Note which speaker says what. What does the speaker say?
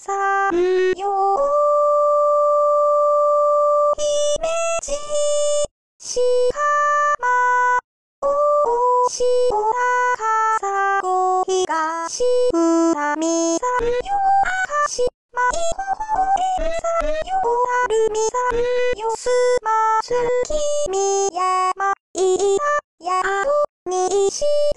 Speaker 1: さんよ姫路しはまおしおなかさご東うなみさんよあかしまいこほえさんよなるみさんよすまつきみやまいややおにし